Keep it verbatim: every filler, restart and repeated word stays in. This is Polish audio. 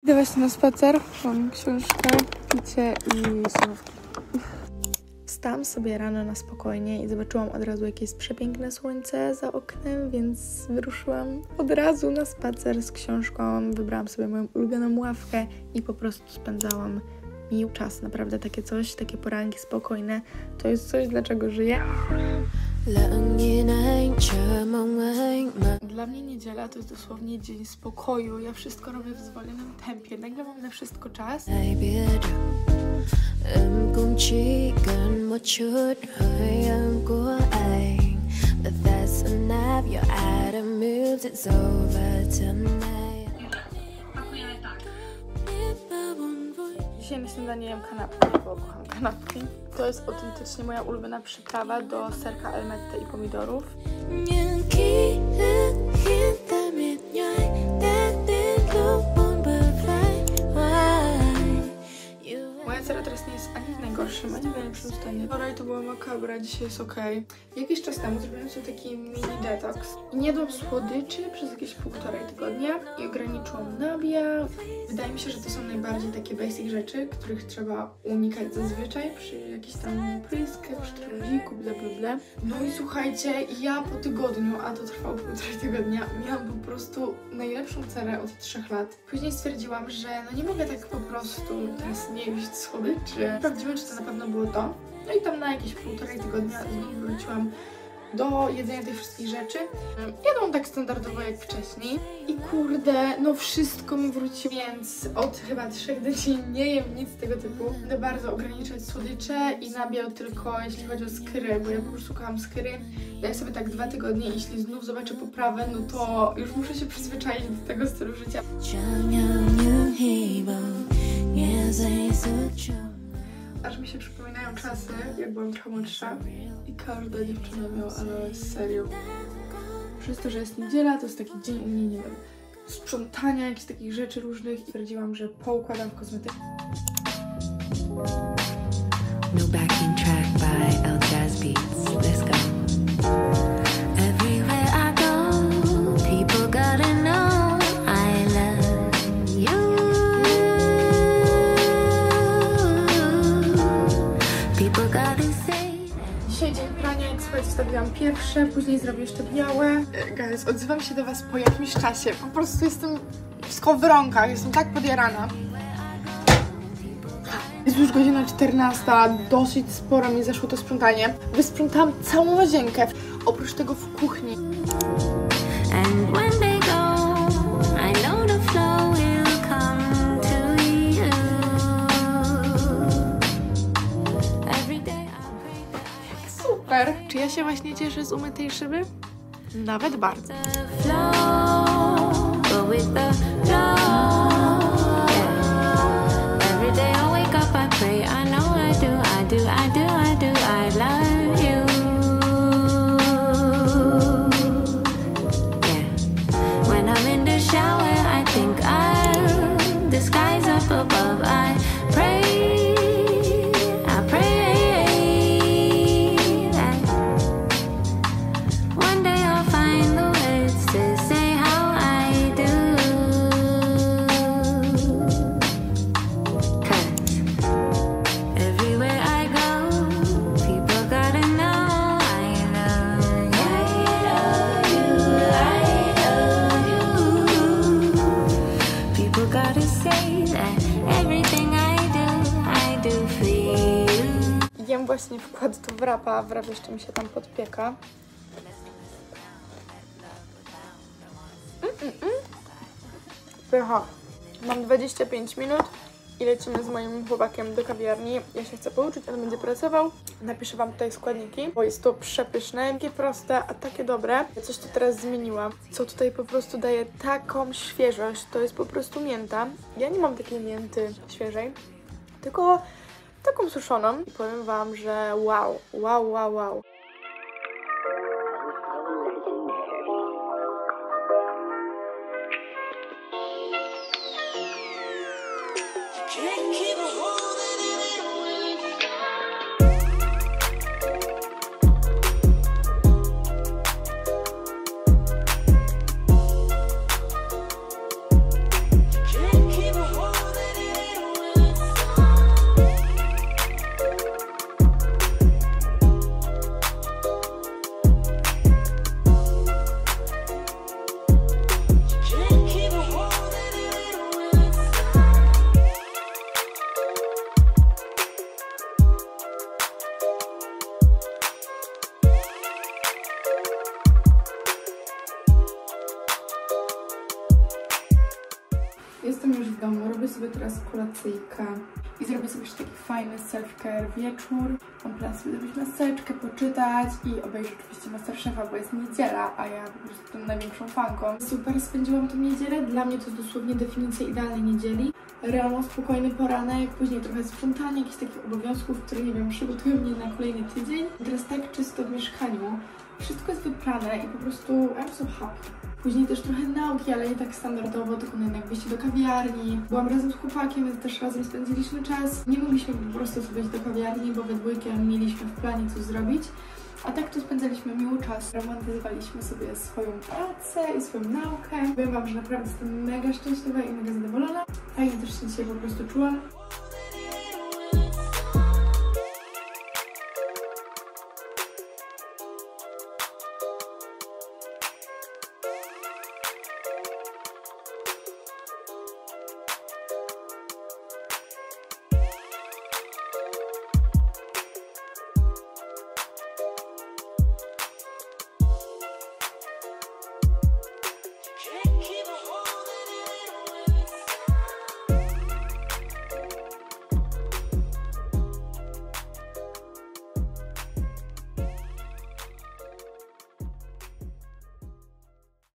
Idę właśnie na spacer, mam książkę, picie i słówki. Wstałam sobie rano na spokojnie i zobaczyłam od razu, jakie jest przepiękne słońce za oknem, więc wyruszyłam od razu na spacer z książką. Wybrałam sobie moją ulubioną ławkę i po prostu spędzałam miły czas. Naprawdę takie coś, takie poranki spokojne, to jest coś, dlaczego żyję. Dla mnie niedziela to jest dosłownie dzień spokoju. Ja wszystko robię w zwolnionym tempie. Nagle mam na wszystko czas. Em cũng chỉ cần một chút hơi ấm của anh, but that's enough. Your Adam moves, it's over tonight. Dzisiaj na śniadanie jem kanapki, bo kocham kanapki. To jest autentycznie moja ulubiona przyprawa do serka elmette i pomidorów. Sera teraz nie jest ani w najgorszym, ani w najlepszym stanie. Wczoraj to była makabra, dzisiaj jest okej. Okay. Jakiś czas temu zrobiłam sobie taki mini detoks. Nie jadłam słodyczy przez jakieś półtorej tygodnia i ograniczyłam nabiał. Wydaje mi się, że to są najbardziej takie basic rzeczy, których trzeba unikać zazwyczaj przy jakiejś tam pryskę, przy trudziku, bla bla bla. No i słuchajcie, ja po tygodniu, a to trwało półtorej tygodnia, miałam po prostu najlepszą cerę od trzech lat. Później stwierdziłam, że no nie mogę tak po prostu teraz nie jeść słodyczy. Sprawdziłam, czy to na pewno było to. No i tam na jakieś półtorej tygodnia znów wróciłam do jedzenia tych wszystkich rzeczy. Jadłam tak standardowo jak wcześniej. I kurde, no wszystko mi wróciło, więc od chyba trzech dni nie jem nic tego typu. Będę bardzo ograniczać słodycze i nabiał tylko jeśli chodzi o skyry, bo ja po prostu kocham skyry. Daję sobie tak dwa tygodnie i jeśli znów zobaczę poprawę, no to już muszę się przyzwyczaić do tego stylu życia. Aż mi się przypominają czasy, jak byłam trochę młodsza i każda dziewczyna miała aloes, serio. Przez to, że jest niedziela, to jest taki dzień u mnie, nie wiem, sprzątania, jakichś takich rzeczy różnych i stwierdziłam, że poukładam w kosmetykę. No backing track by L Jazz Beats. Let's go. Everywhere I go, people gotta know I love you. People gotta say. Dzisiaj dzień prania, jak słuchajcie, wstawiłam pierwsze, później zrobię jeszcze białe. Guys, odzywam się do was po jakimś czasie. Po prostu jestem wszystko w rąkach, jestem tak podjarana. Jest już godzina czternasta, dosyć sporo mi zeszło to sprzątanie. Wysprzątałam całą łazienkę, oprócz tego w kuchni. Super! Czy ja się właśnie cieszę z umytej szyby? Nawet bardzo. Jem właśnie wkład do wrapa, wrap jeszcze mi się tam podpieka. Mm, mm, mm. Pycha. Mam dwadzieścia pięć minut i lecimy z moim chłopakiem do kawiarni. Ja się chcę pouczyć, on będzie pracował. Napiszę wam tutaj składniki, bo jest to przepyszne, takie proste, a takie dobre. Ja coś tu teraz zmieniłam, co tutaj po prostu daje taką świeżość. To jest po prostu mięta. Ja nie mam takiej mięty świeżej, tylko taką suszoną. I powiem wam, że wow, wow, wow, wow. Keep w domu. Robię sobie teraz kolacyjkę i zrobię sobie jeszcze taki fajny self-care wieczór. Mam plan sobie zrobić maseczkę, poczytać i obejrzeć oczywiście Masterchefa, bo jest niedziela, a ja po prostu jestem największą fanką. Super spędziłam tę niedzielę. Dla mnie to jest dosłownie definicja idealnej niedzieli. Rano spokojny poranek, później trochę sprzątania, jakichś takich obowiązków, które, nie wiem, przygotują mnie na kolejny tydzień. Teraz tak czysto w mieszkaniu. Wszystko jest wyprane i po prostu I'm so happy. Później też trochę nauki, ale nie tak standardowo, tylko no jednak wyjście do kawiarni. Byłam razem z chłopakiem, więc też razem spędziliśmy czas. Nie mogliśmy po prostu sobie iść do kawiarni, bo we dwójkę mieliśmy w planie coś zrobić. A tak to spędzaliśmy miły czas. Romantyzowaliśmy sobie swoją pracę i swoją naukę. Powiem wam, że naprawdę jestem mega szczęśliwa i mega zadowolona. Tak jak też się dzisiaj po prostu czułam.